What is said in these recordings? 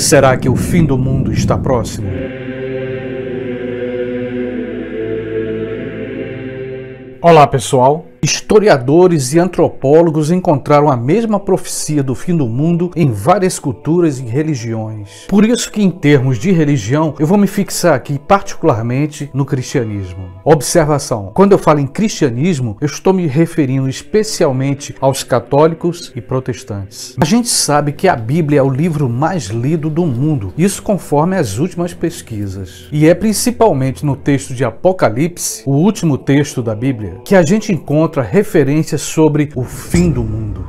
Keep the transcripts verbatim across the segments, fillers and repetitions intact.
Será que o fim do mundo está próximo? Olá, pessoal! Historiadores e antropólogos encontraram a mesma profecia do fim do mundo em várias culturas e religiões. Por isso que, em termos de religião, eu vou me fixar aqui particularmente no cristianismo. Observação: quando eu falo em cristianismo, eu estou me referindo especialmente aos católicos e protestantes. A gente sabe que a Bíblia é o livro mais lido do mundo, isso conforme as últimas pesquisas. E é principalmente no texto de Apocalipse, o último texto da Bíblia, que a gente encontra referências sobre o fim do mundo.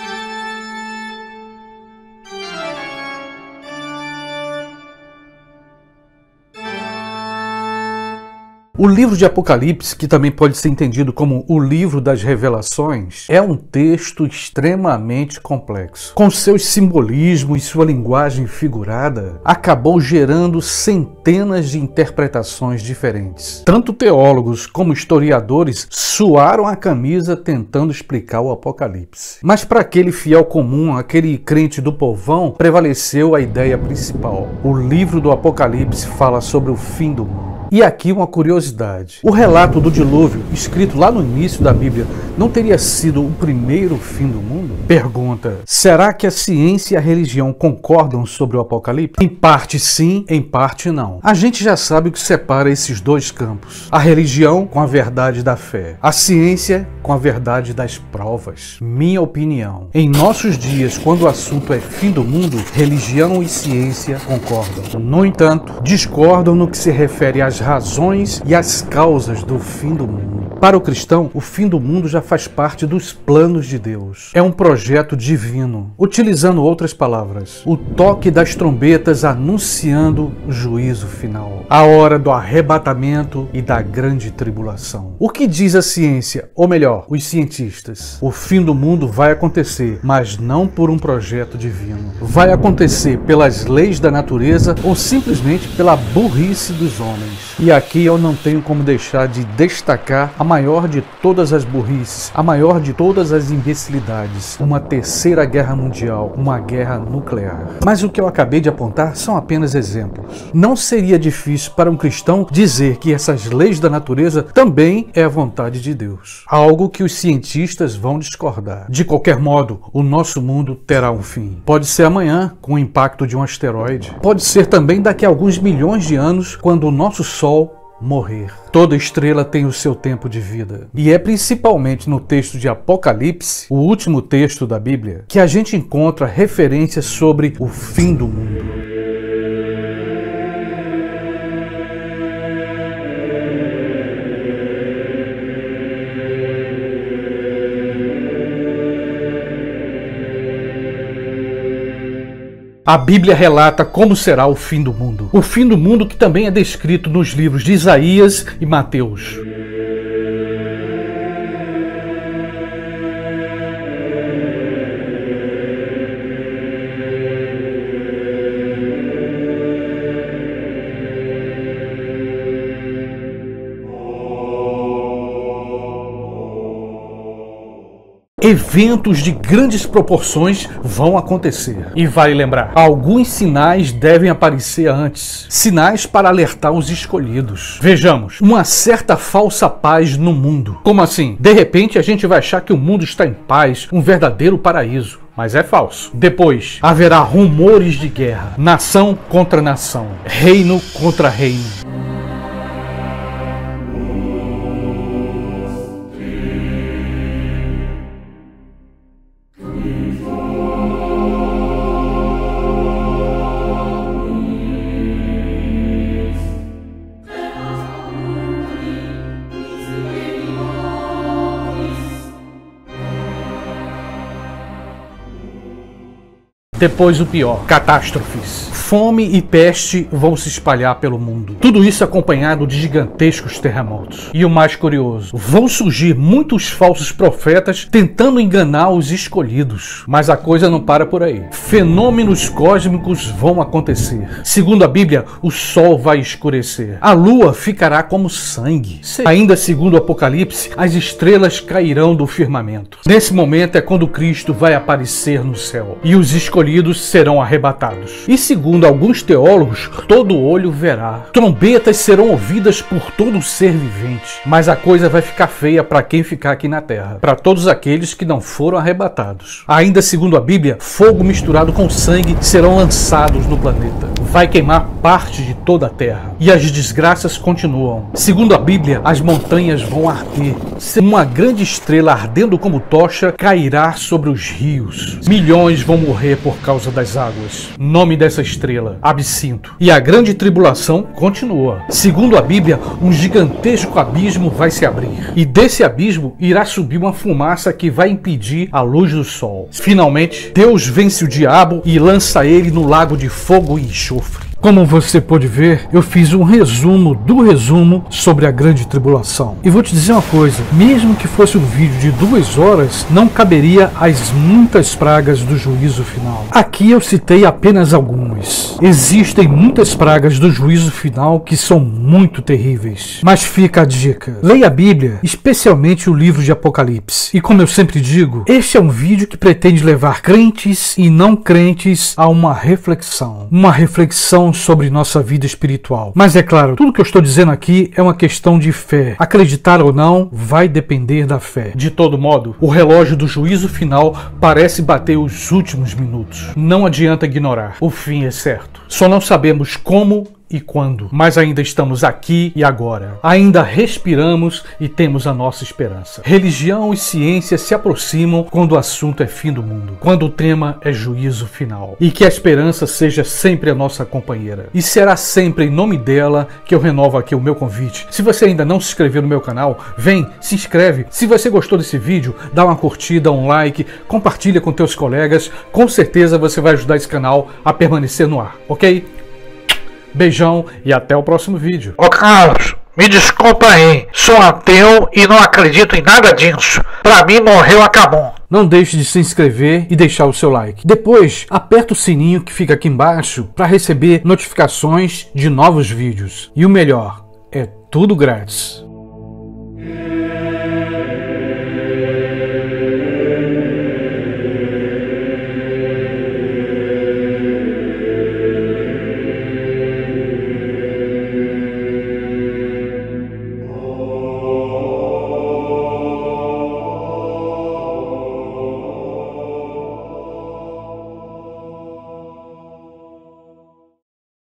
O livro de Apocalipse, que também pode ser entendido como o livro das revelações, é um texto extremamente complexo. Com seus simbolismos e sua linguagem figurada, acabou gerando centenas de interpretações diferentes. Tanto teólogos como historiadores suaram a camisa tentando explicar o Apocalipse. Mas para aquele fiel comum, aquele crente do povão, prevaleceu a ideia principal. O livro do Apocalipse fala sobre o fim do mundo. E aqui uma curiosidade: o relato do dilúvio, escrito lá no início da Bíblia, não teria sido o primeiro fim do mundo? Pergunta: será que a ciência e a religião concordam sobre o Apocalipse? Em parte sim, em parte não. A gente já sabe o que separa esses dois campos: a religião com a verdade da fé, a ciência com a verdade das provas. Minha opinião: em nossos dias, quando o assunto é fim do mundo, religião e ciência concordam. No entanto, discordam no que se refere às razões e as causas do fim do mundo. Para o cristão, o fim do mundo já faz parte dos planos de Deus. É um projeto divino. Utilizando outras palavras, o toque das trombetas anunciando o juízo final, a hora do arrebatamento e da grande tribulação. O que diz a ciência, ou melhor, os cientistas? O fim do mundo vai acontecer, mas não por um projeto divino. Vai acontecer pelas leis da natureza ou simplesmente pela burrice dos homens. E aqui eu não tenho como deixar de destacar a maior de todas as burrices, a maior de todas as imbecilidades: uma terceira guerra mundial, uma guerra nuclear. Mas o que eu acabei de apontar são apenas exemplos. Não seria difícil para um cristão dizer que essas leis da natureza também é a vontade de Deus, algo que os cientistas vão discordar. De qualquer modo, o nosso mundo terá um fim. Pode ser amanhã, com o impacto de um asteroide. Pode ser também daqui a alguns milhões de anos, quando o nosso Sol morrer. Toda estrela tem o seu tempo de vida. E é principalmente no texto de Apocalipse, o último texto da Bíblia, que a gente encontra referências sobre o fim do mundo. A Bíblia relata como será o fim do mundo. O fim do mundo que também é descrito nos livros de Isaías e Mateus. Eventos de grandes proporções vão acontecer. E vale lembrar, alguns sinais devem aparecer antes. Sinais para alertar os escolhidos. Vejamos, uma certa falsa paz no mundo. Como assim? De repente a gente vai achar que o mundo está em paz, um verdadeiro paraíso. Mas é falso. Depois, haverá rumores de guerra. Nação contra nação. Reino contra reino. Depois o pior, catástrofes. Fome e peste vão se espalhar pelo mundo. Tudo isso acompanhado de gigantescos terremotos. E o mais curioso, vão surgir muitos falsos profetas tentando enganar os escolhidos. Mas a coisa não para por aí. Fenômenos cósmicos vão acontecer. Segundo a Bíblia, o sol vai escurecer. A lua ficará como sangue. Ainda segundo o Apocalipse, as estrelas cairão do firmamento. Nesse momento é quando Cristo vai aparecer no céu. E os escolhidos escolhidos serão arrebatados. E segundo alguns teólogos, todo olho verá. Trombetas serão ouvidas por todo ser vivente. Mas a coisa vai ficar feia para quem ficar aqui na terra, para todos aqueles que não foram arrebatados. Ainda segundo a Bíblia, fogo misturado com sangue serão lançados no planeta. Vai queimar parte de toda a terra. E as desgraças continuam. Segundo a Bíblia, as montanhas vão arder. Uma grande estrela ardendo como tocha cairá sobre os rios. Milhões vão morrer por causa das águas. Nome dessa estrela, Absinto. E a grande tribulação continua. Segundo a Bíblia, um gigantesco abismo vai se abrir. E desse abismo irá subir uma fumaça que vai impedir a luz do sol. Finalmente, Deus vence o diabo e lança ele no lago de fogo e enxofre. Como você pode ver, eu fiz um resumo do resumo sobre a grande tribulação. E vou te dizer uma coisa, mesmo que fosse um vídeo de duas horas, não caberia as muitas pragas do juízo final. Aqui eu citei apenas algumas. Existem muitas pragas do juízo final que são muito terríveis. Mas fica a dica, leia a Bíblia, especialmente o livro de Apocalipse. E como eu sempre digo, este é um vídeo que pretende levar crentes e não crentes a uma reflexão. Uma reflexão sobre nossa vida espiritual. Mas é claro, tudo que eu estou dizendo aqui é uma questão de fé. Acreditar ou não vai depender da fé. De todo modo, o relógio do juízo final parece bater os últimos minutos. Não adianta ignorar. O fim é certo. Só não sabemos como e quando, mas ainda estamos aqui e agora. Ainda respiramos e temos a nossa esperança. Religião e ciência se aproximam quando o assunto é fim do mundo, quando o tema é juízo final. E que a esperança seja sempre a nossa companheira. E será sempre em nome dela que eu renovo aqui o meu convite. Se você ainda não se inscreveu no meu canal, vem, se inscreve. Se você gostou desse vídeo, dá uma curtida, um like, compartilha com teus colegas. Com certeza você vai ajudar esse canal a permanecer no ar, ok? Beijão e até o próximo vídeo. Ô Carlos, me desculpa aí, sou ateu e não acredito em nada disso. Pra mim morreu, acabou. Não deixe de se inscrever e deixar o seu like. Depois, aperta o sininho que fica aqui embaixo para receber notificações de novos vídeos. E o melhor, é tudo grátis.